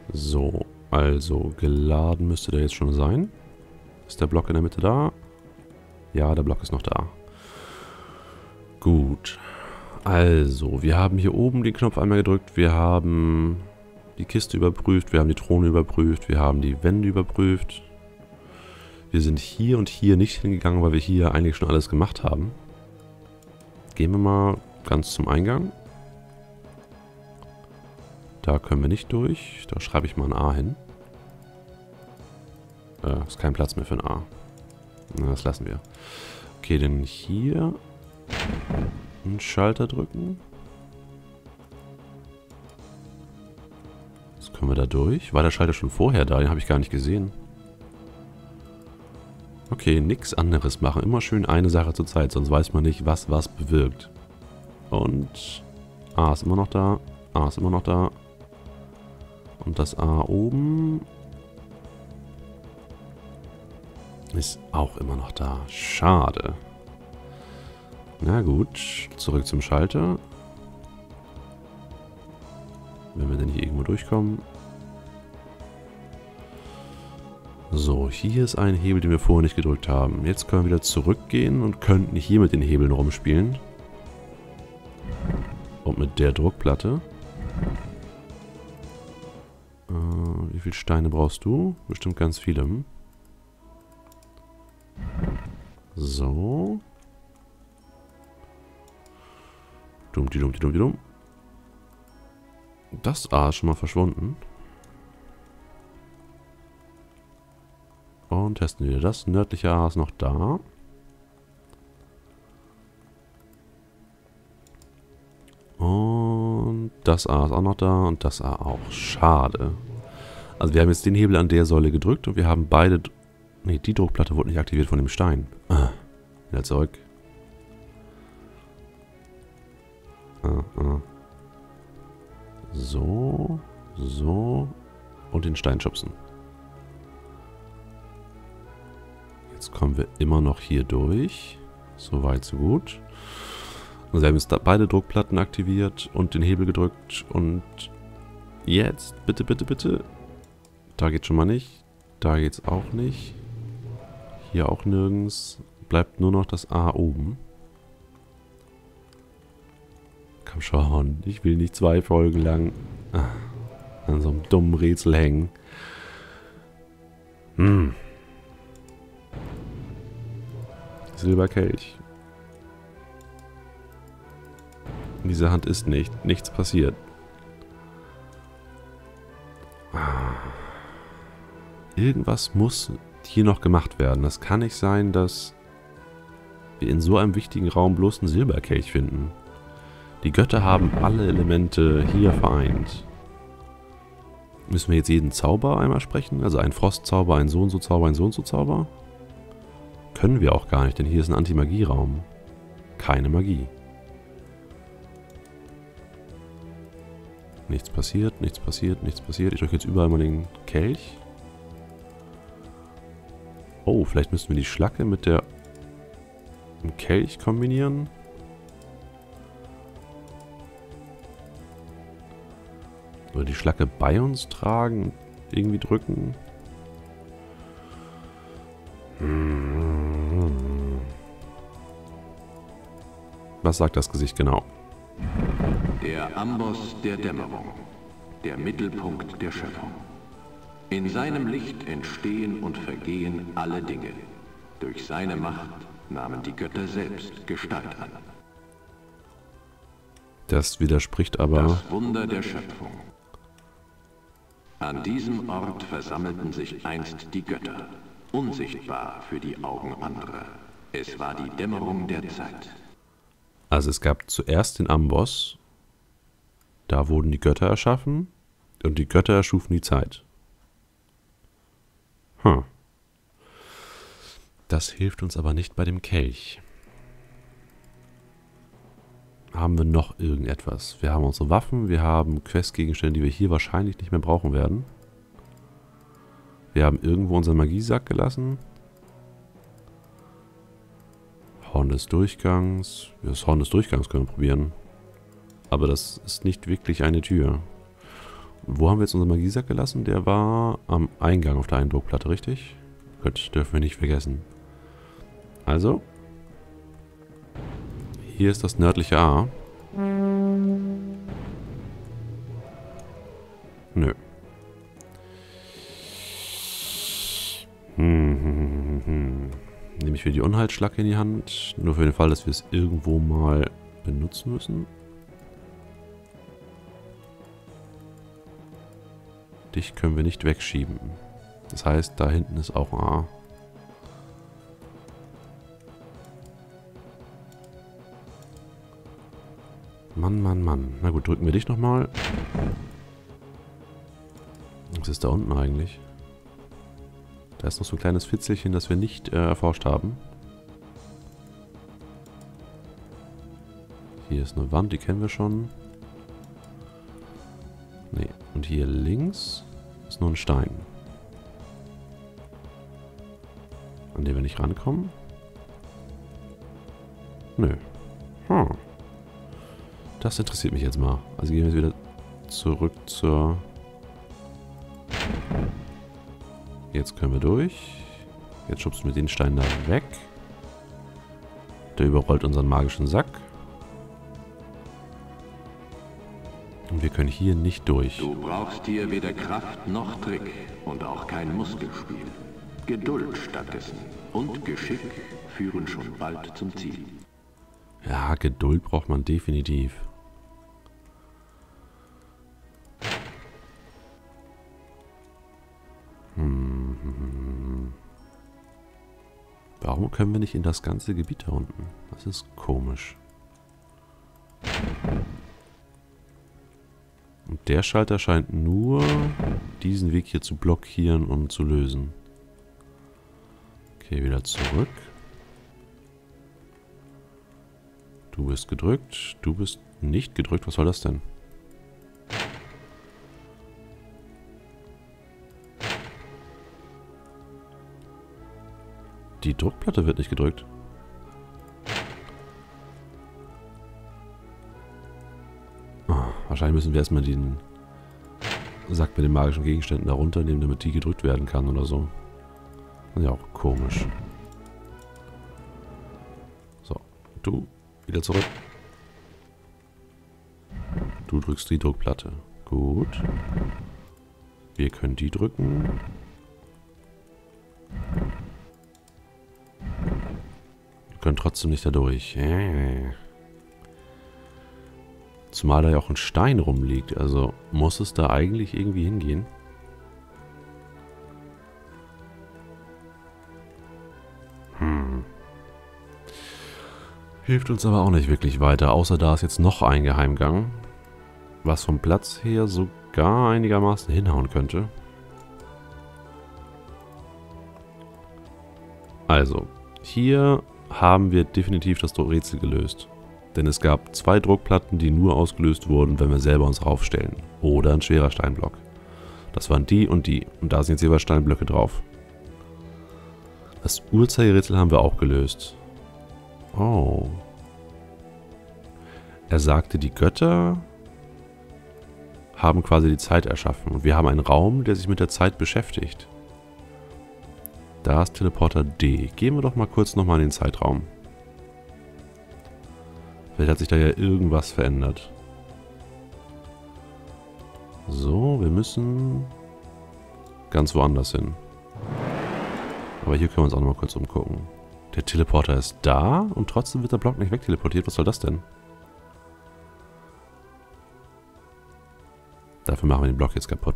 So, also geladen müsste der jetzt schon sein. Ist der Block in der Mitte da? Ja, der Block ist noch da. Gut. Also, wir haben hier oben den Knopf einmal gedrückt. Wir haben die Kiste überprüft. Wir haben die Throne überprüft. Wir haben die Wände überprüft. Wir sind hier und hier nicht hingegangen, weil wir hier eigentlich schon alles gemacht haben. Gehen wir mal ganz zum Eingang. Da können wir nicht durch. Da schreibe ich mal ein A hin. Ist kein Platz mehr für ein A. Na, das lassen wir. Okay, dann hier einen Schalter drücken. Jetzt können wir da durch. War der Schalter schon vorher da? Den habe ich gar nicht gesehen. Okay, nichts anderes machen. Immer schön eine Sache zur Zeit, sonst weiß man nicht, was bewirkt. Und A ist immer noch da. A ist immer noch da. Und das A oben ist auch immer noch da. Schade. Na gut, zurück zum Schalter. Wenn wir denn hier irgendwo durchkommen. So, hier ist ein Hebel, den wir vorher nicht gedrückt haben. Jetzt können wir wieder zurückgehen und könnten hier mit den Hebeln rumspielen. Und mit der Druckplatte. Wie viele Steine brauchst du? Bestimmt ganz viele. So. Dumm. Das A ist schon mal verschwunden. Und testen wir das. Nördliche A ist noch da. Und das A ist auch noch da und das A auch. Schade. Also wir haben jetzt den Hebel an der Säule gedrückt und wir haben beide... Ne, die Druckplatte wurde nicht aktiviert von dem Stein. Wieder zurück. So. Und den Stein schubsen. Jetzt kommen wir immer noch hier durch. So weit, so gut. Also wir haben jetzt beide Druckplatten aktiviert und den Hebel gedrückt. Und jetzt, bitte. Da geht's schon mal nicht. Da geht's auch nicht. Hier auch nirgends. Bleibt nur noch das A oben. Komm schon, ich will nicht 2 Folgen lang an so einem dummen Rätsel hängen. Silberkelch. In dieser Hand ist nichts passiert. Irgendwas muss hier noch gemacht werden. Das kann nicht sein, dass wir in so einem wichtigen Raum bloß einen Silberkelch finden. Die Götter haben alle Elemente hier vereint. Müssen wir jetzt jeden Zauber einmal sprechen? Also ein Frostzauber, ein So-und-so-Zauber, ein So-und-so-Zauber? Können wir auch gar nicht, denn hier ist ein Anti-Magie-Raum. Keine Magie. Nichts passiert. Ich drücke jetzt überall mal den Kelch. Oh, vielleicht müssten wir die Schlacke mit dem Kelch kombinieren. Oder die Schlacke bei uns tragen und irgendwie drücken. Was sagt das Gesicht genau? Der Amboss der Dämmerung, der Mittelpunkt der Schöpfung. In seinem Licht entstehen und vergehen alle Dinge. Durch seine Macht nahmen die Götter selbst Gestalt an. Das widerspricht aber... Das Wunder der Schöpfung. An diesem Ort versammelten sich einst die Götter, unsichtbar für die Augen anderer. Es war die Dämmerung der Zeit. Also es gab zuerst den Amboss, da wurden die Götter erschaffen und die Götter erschufen die Zeit. Das hilft uns aber nicht bei dem Kelch. Haben wir noch irgendetwas? Wir haben unsere Waffen, wir haben Questgegenstände, die wir hier wahrscheinlich nicht mehr brauchen werden. Wir haben irgendwo unseren Magiesack gelassen. Horn des Durchgangs. Das Horn des Durchgangs können wir probieren. Aber das ist nicht wirklich eine Tür. Wo haben wir jetzt unseren Magiesack gelassen? Der war am Eingang auf der Eindruckplatte, richtig? Gut, dürfen wir nicht vergessen. Also. Hier ist das nördliche A. Nö. Nehme ich wieder die Unheilsschlacke in die Hand. Nur für den Fall, dass wir es irgendwo mal benutzen müssen. Dich können wir nicht wegschieben. Das heißt, da hinten ist auch ein A. Mann, Mann, Mann. Na gut, drücken wir dich nochmal. Was ist da unten eigentlich? Da ist noch so ein kleines Fitzelchen, das wir nicht erforscht haben. Hier ist eine Wand, die kennen wir schon. Nee, und hier links ist nur ein Stein. An den wir nicht rankommen. Nö. Das interessiert mich jetzt mal. Also gehen wir jetzt wieder zurück zur... Jetzt können wir durch. Jetzt schubsen wir den Stein da weg. Der überrollt unseren magischen Sack. Und wir können hier nicht durch. Du brauchst hier weder Kraft noch Trick und auch kein Muskelspiel. Geduld stattdessen und Geschick führen schon bald zum Ziel. Ja, Geduld braucht man definitiv. Warum können wir nicht in das ganze Gebiet da unten? Das ist komisch. Und der Schalter scheint nur diesen Weg hier zu blockieren und zu lösen. Okay, wieder zurück. Du bist gedrückt. Du bist nicht gedrückt. Was soll das denn? Die Druckplatte wird nicht gedrückt. Oh, wahrscheinlich müssen wir erstmal den Sack mit den magischen Gegenständen da runternehmen, damit die gedrückt werden kann oder so. Das ist ja auch komisch. So, du wieder zurück. Du drückst die Druckplatte. Gut. Wir können die drücken. Wir können trotzdem nicht da durch. Zumal da ja auch ein Stein rumliegt. Also muss es da eigentlich irgendwie hingehen. Hilft uns aber auch nicht wirklich weiter. Außer da ist jetzt noch ein Geheimgang. Was vom Platz her sogar einigermaßen hinhauen könnte. Also, hier haben wir definitiv das Rätsel gelöst. Denn es gab 2 Druckplatten, die nur ausgelöst wurden, wenn wir selber uns raufstellen. Oder ein schwerer Steinblock. Das waren die. Und da sind jetzt jeweils Steinblöcke drauf. Das Uhrzeigerätsel haben wir auch gelöst. Oh. Er sagte, die Götter haben quasi die Zeit erschaffen. Und wir haben einen Raum, der sich mit der Zeit beschäftigt. Da ist Teleporter D. Gehen wir doch mal kurz nochmal in den Zeitraum. Vielleicht hat sich da ja irgendwas verändert. So, wir müssen ganz woanders hin. Aber hier können wir uns auch nochmal kurz umgucken. Der Teleporter ist da und trotzdem wird der Block nicht wegteleportiert. Was soll das denn? Dafür machen wir den Block jetzt kaputt.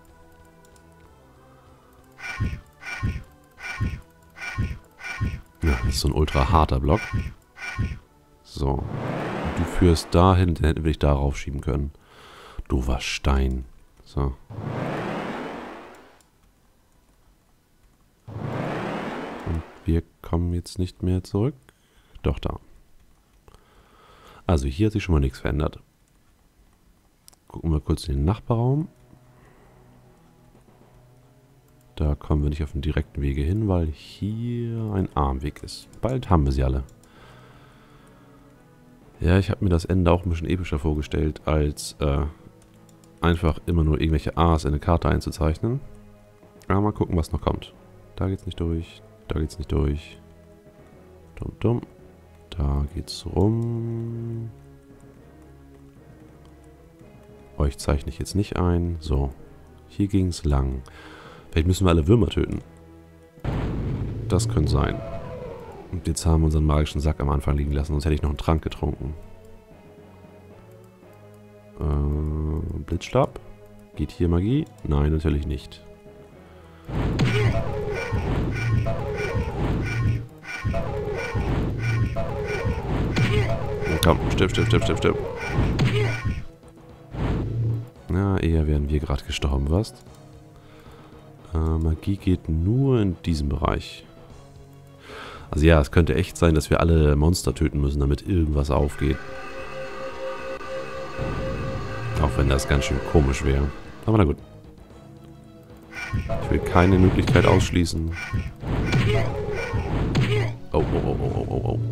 Ja, das ist so ein ultra harter Block. So. Du führst dahin, den hätten wir dich da raufschieben können. Doofer Stein. So. Und wir kommen jetzt nicht mehr zurück. Doch, da. Also hier hat sich schon mal nichts verändert. Gucken wir kurz in den Nachbarraum. Da kommen wir nicht auf den direkten Wege hin, weil hier ein Armweg ist. Bald haben wir sie alle. Ja, ich habe mir das Ende auch ein bisschen epischer vorgestellt als einfach immer nur irgendwelche A's in eine Karte einzuzeichnen. Aber mal gucken, was noch kommt. Da geht's nicht durch. Da geht's nicht durch. Dumm, dumm. Da geht's rum. Euch zeichne ich jetzt nicht ein. So. Hier ging's lang. Vielleicht müssen wir alle Würmer töten. Das könnte sein. Und jetzt haben wir unseren magischen Sack am Anfang liegen lassen, sonst hätte ich noch einen Trank getrunken. Blitzstab. Geht hier Magie? Nein, natürlich nicht. Komm, stirb, stirb, stirb, stirb, stirb. Na, eher werden wir gerade gestorben, was? Magie geht nur in diesem Bereich. Also ja, es könnte echt sein, dass wir alle Monster töten müssen, damit irgendwas aufgeht. Auch wenn das ganz schön komisch wäre. Aber na gut. Ich will keine Möglichkeit ausschließen. Oh, oh, oh, oh, oh, oh.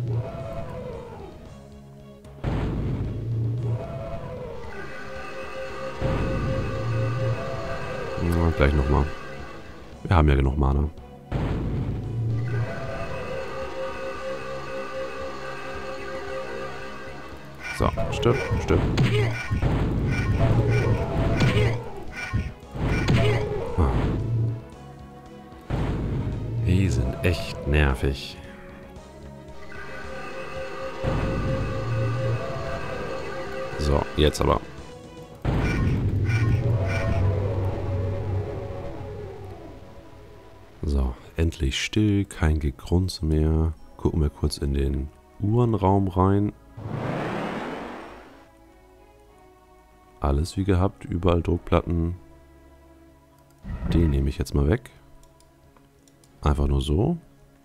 Na, gleich nochmal. Wir haben ja genug Mana. So, stirb, stirb. Ah. Die sind echt nervig. So, jetzt aber. So, endlich still, kein Gegrunze mehr. Gucken wir kurz in den Uhrenraum rein. Alles wie gehabt, überall Druckplatten. Den nehme ich jetzt mal weg. Einfach nur so.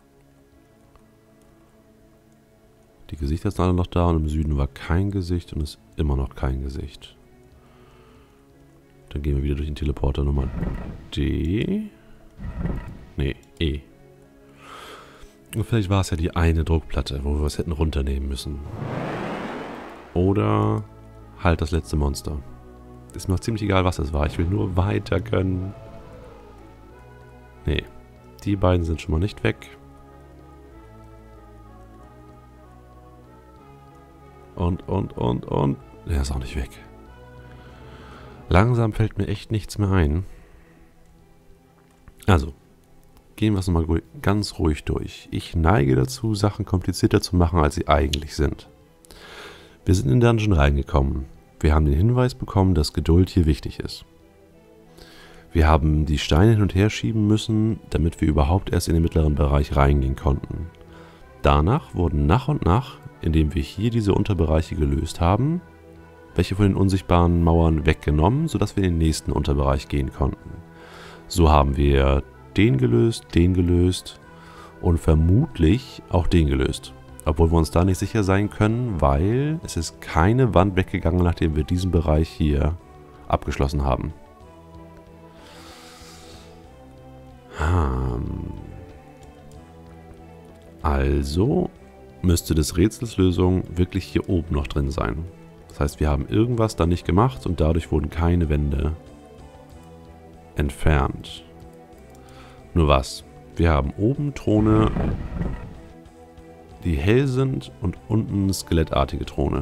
Die Gesichter sind alle noch da und im Süden war kein Gesicht und ist immer noch kein Gesicht. Dann gehen wir wieder durch den Teleporter Nummer D. Nee, E. Und vielleicht war es ja die eine Druckplatte, wo wir was hätten runternehmen müssen. Oder halt das letzte Monster. Ist mir auch ziemlich egal, was es war. Ich will nur weiter können. Nee, die beiden sind schon mal nicht weg. Und. Der ist auch nicht weg. Langsam fällt mir echt nichts mehr ein. Also, gehen wir es nochmal ganz ruhig durch. Ich neige dazu, Sachen komplizierter zu machen, als sie eigentlich sind. Wir sind in den Dungeon reingekommen. Wir haben den Hinweis bekommen, dass Geduld hier wichtig ist. Wir haben die Steine hin und her schieben müssen, damit wir überhaupt erst in den mittleren Bereich reingehen konnten. Danach wurden nach und nach, indem wir hier diese Unterbereiche gelöst haben, welche von den unsichtbaren Mauern weggenommen, sodass wir in den nächsten Unterbereich gehen konnten. So haben wir den gelöst und vermutlich auch den gelöst. Obwohl wir uns da nicht sicher sein können, weil es ist keine Wand weggegangen, nachdem wir diesen Bereich hier abgeschlossen haben. Also müsste des Rätsels Lösung wirklich hier oben noch drin sein. Das heißt, wir haben irgendwas da nicht gemacht und dadurch wurden keine Wände entfernt. Nur was? Wir haben oben Throne, die hell sind und unten skelettartige Throne.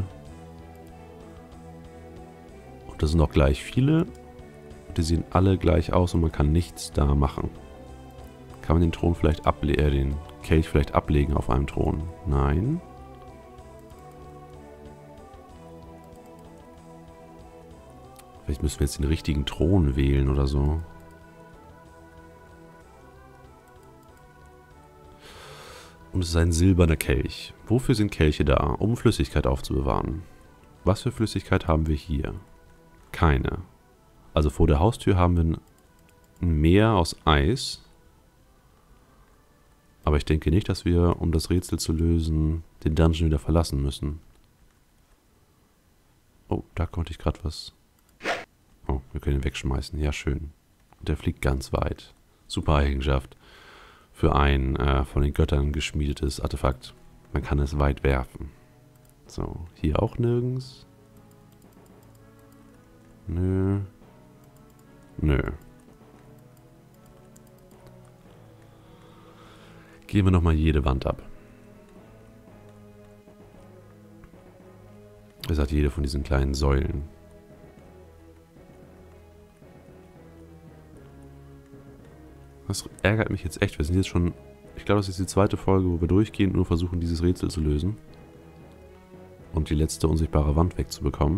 Und das sind auch gleich viele. Und die sehen alle gleich aus und man kann nichts da machen. Kann man den Thron vielleicht den Kelch vielleicht ablegen auf einem Thron? Nein. Vielleicht müssen wir jetzt den richtigen Thron wählen oder so. Und es ist ein silberner Kelch. Wofür sind Kelche da? Um Flüssigkeit aufzubewahren. Was für Flüssigkeit haben wir hier? Keine. Also vor der Haustür haben wir ein Meer aus Eis. Aber ich denke nicht, dass wir, um das Rätsel zu lösen, den Dungeon wieder verlassen müssen. Oh, da konnte ich gerade was... Oh, wir können ihn wegschmeißen. Ja, schön. Und der fliegt ganz weit. Super Eigenschaft. Für ein von den Göttern geschmiedetes Artefakt. Man kann es weit werfen. So, hier auch nirgends. Nö. Nö. Gehen wir nochmal jede Wand ab. Wie gesagt, jede von diesen kleinen Säulen. Das ärgert mich jetzt echt. Wir sind jetzt schon... Ich glaube, das ist die zweite Folge, wo wir durchgehend nur versuchen, dieses Rätsel zu lösen. Und die letzte unsichtbare Wand wegzubekommen.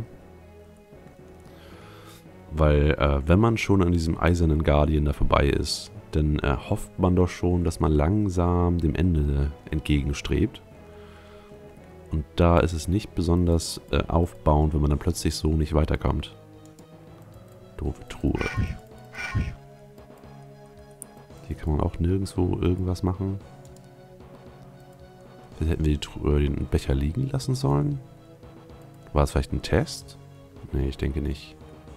Weil, wenn man schon an diesem eisernen Guardian da vorbei ist, dann hofft man doch schon, dass man langsam dem Ende entgegenstrebt. Und da ist es nicht besonders aufbauend, wenn man dann plötzlich so nicht weiterkommt. Doofe Truhe. Hier kann man auch nirgendwo irgendwas machen. Vielleicht hätten wir die Truhe, den Becher liegen lassen sollen. War es vielleicht ein Test? Nee, ich denke nicht.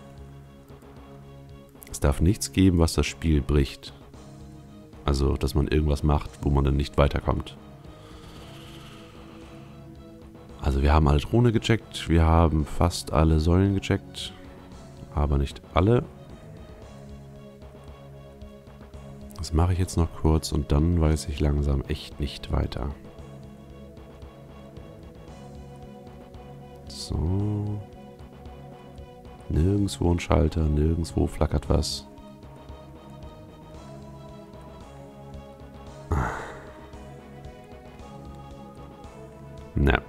Es darf nichts geben, was das Spiel bricht. Also, dass man irgendwas macht, wo man dann nicht weiterkommt. Also, wir haben alle Throne gecheckt. Wir haben fast alle Säulen gecheckt. Aber nicht alle. Das mache ich jetzt noch kurz und dann weiß ich langsam echt nicht weiter. So. Nirgendwo ein Schalter, nirgendwo flackert was. Na.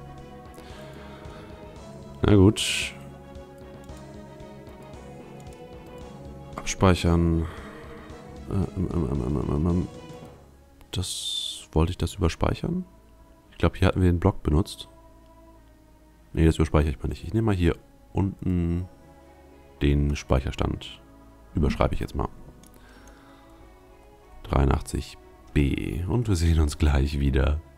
Na gut. Abspeichern. Wollte ich das überspeichern? Ich glaube, hier hatten wir den Block benutzt. Ne, das überspeichere ich mal nicht. Ich nehme mal hier unten den Speicherstand. Überschreibe ich jetzt mal. 83b. Und wir sehen uns gleich wieder.